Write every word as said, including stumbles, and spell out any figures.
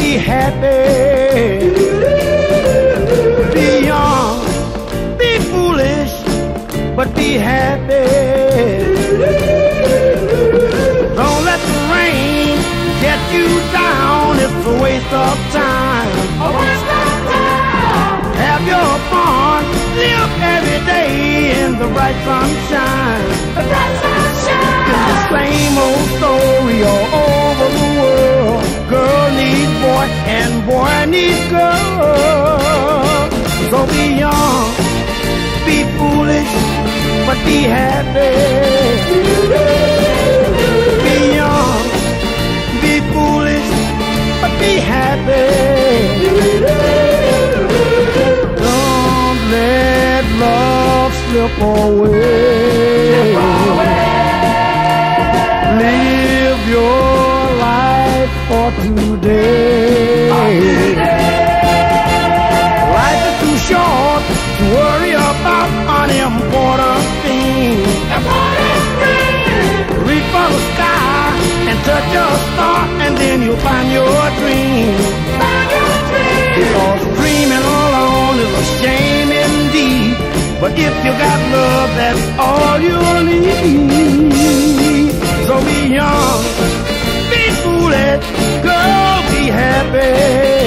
be happy. Be young, be foolish, but be happy. Don't let the rain get you down, it's a waste of time. A waste of time. Have your fun, live every day in the bright sunshine. The bright sunshine. It's the same old story all over the world. Girl needs boy and boy needs girl. So be young, be foolish, but be happy. Be young, be foolish, but be happy. Don't let love slip away. Live your life for today. Life is too short to worry about unimportant things. Reach for the sky and touch a star, and then you'll find your dream. Because dreaming alone is a shame indeed. But if you got love, that's all you'll need. So be young, be foolish, girl, be happy.